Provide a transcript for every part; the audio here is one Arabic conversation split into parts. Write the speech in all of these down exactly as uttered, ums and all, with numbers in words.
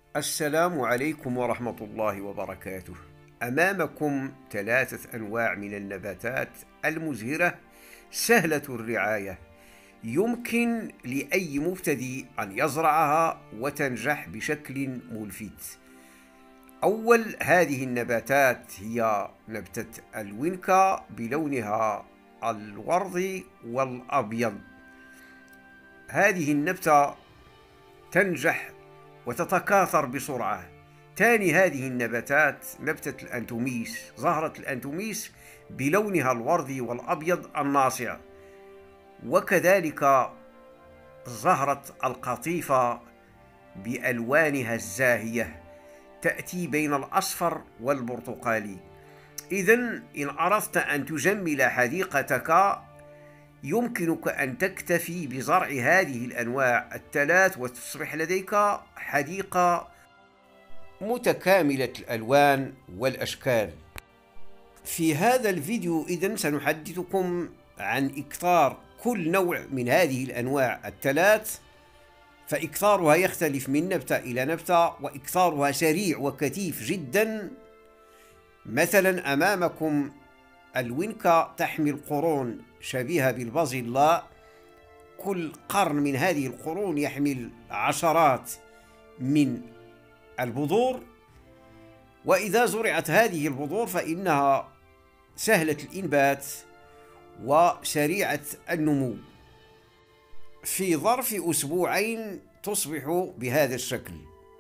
السلام عليكم ورحمة الله وبركاته. أمامكم ثلاثة أنواع من النباتات المزهرة سهلة الرعاية، يمكن لأي مبتدئ أن يزرعها وتنجح بشكل ملفت. أول هذه النباتات هي نبتة الوينكا بلونها الوردي والأبيض. هذه النبتة تنجح وتتكاثر بسرعة. ثاني هذه النباتات نبتة الأنتوميس، زهرة الأنتوميس بلونها الوردي والأبيض الناصع، وكذلك زهرة القطيفة بألوانها الزاهية، تأتي بين الأصفر والبرتقالي. إذن إن أردت أن تجمل حديقتك يمكنك أن تكتفي بزرع هذه الأنواع الثلاث وتصبح لديك حديقة متكاملة الألوان والأشكال. في هذا الفيديو إذن سنحدثكم عن إكثار كل نوع من هذه الأنواع الثلاث، فإكثارها يختلف من نبتة إلى نبتة، وإكثارها سريع وكثيف جدا. مثلا أمامكم الوينكا تحمل قرون شبيهة بالبازيلا، كل قرن من هذه القرون يحمل عشرات من البذور، وإذا زرعت هذه البذور فإنها سهلة الإنبات وسريعة النمو. في ظرف أسبوعين تصبح بهذا الشكل.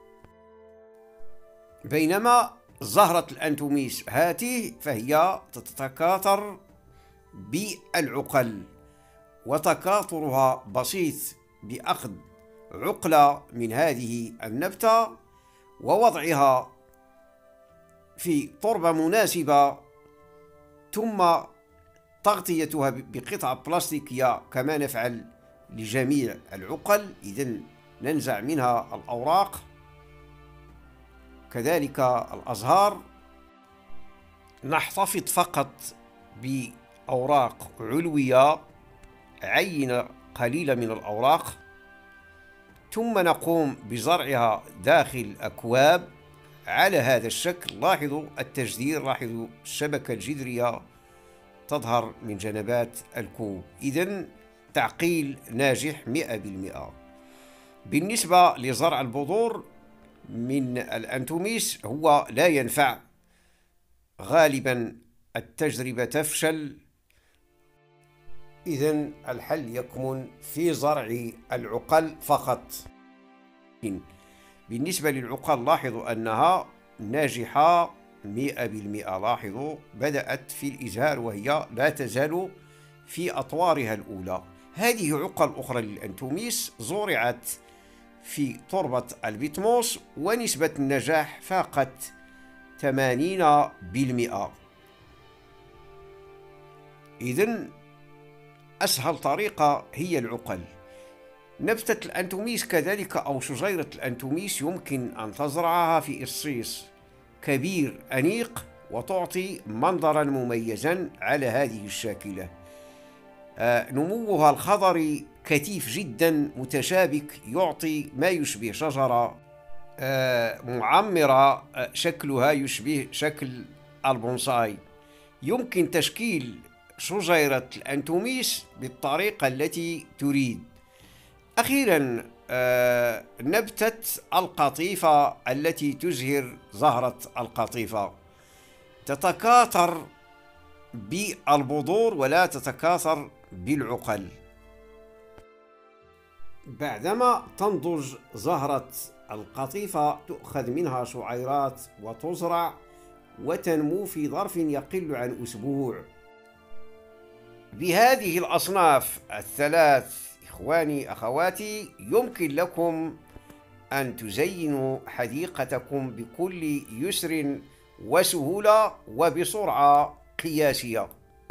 بينما زهرة الأنتوميس هاته فهي تتكاثر بالعقل، وتكاثرها بسيط بأخذ عقلة من هذه النبتة ووضعها في تربة مناسبة، ثم تغطيتها بقطعة بلاستيكية كما نفعل لجميع العقل. إذن ننزع منها الأوراق كذلك الأزهار، نحتفظ فقط بأوراق علوية، عينة قليلة من الأوراق، ثم نقوم بزرعها داخل أكواب على هذا الشكل. لاحظوا التجدير، لاحظوا الشبكة الجذرية تظهر من جنبات الكوب. إذن تعقيل ناجح مئة بالمئة. بالنسبة لزرع البذور من الأنتوميس هو لا ينفع، غالبا التجربة تفشل. إذن الحل يكمن في زرع العقل فقط. بالنسبة للعقل لاحظوا أنها ناجحة مئة بالمئة. لاحظوا بدأت في الإزهار وهي لا تزال في أطوارها الأولى. هذه عقل أخرى للأنتوميس زرعت في تربة البطموس ونسبة النجاح فاقت ثمانين بالمئة. إذن أسهل طريقة هي العقل. نبتة الأنتوميس كذلك أو شجيرة الأنتوميس يمكن أن تزرعها في إرصيص كبير أنيق وتعطي منظرا مميزا على هذه الشاكلة. آه نموها الخضري كثيف جدا متشابك، يعطي ما يشبه شجرة آه معمرة، آه شكلها يشبه شكل البونساي. يمكن تشكيل شجيرة الأنتوميس بالطريقة التي تريد. أخيرا آه نبتة القطيفة التي تزهر زهرة القطيفة تتكاثر بالبذور ولا تتكاثر بالعقل. بعدما تنضج زهرة القطيفة تؤخذ منها شعيرات وتزرع وتنمو في ظرف يقل عن أسبوع. بهذه الأصناف الثلاث إخواني أخواتي يمكن لكم أن تزينوا حديقتكم بكل يسر وسهولة وبسرعة قياسية.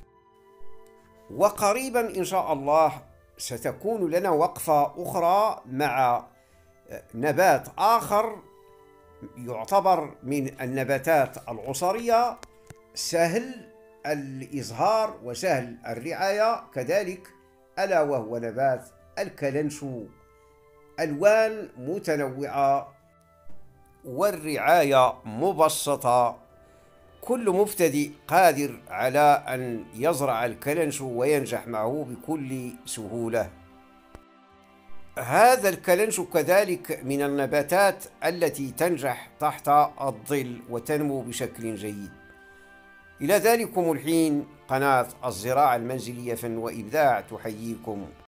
وقريبا إن شاء الله ستكون لنا وقفة أخرى مع نبات آخر يعتبر من النباتات العصرية، سهل الإزهار وسهل الرعاية كذلك، ألا وهو نبات الكلنشو. ألوان متنوعة والرعاية مبسطة. كل مبتدئ قادر على أن يزرع الكلنشو وينجح معه بكل سهولة. هذا الكلنشو كذلك من النباتات التي تنجح تحت الظل وتنمو بشكل جيد. إلى ذلكم الحين قناة الزراعة المنزلية فن وإبداع تحييكم.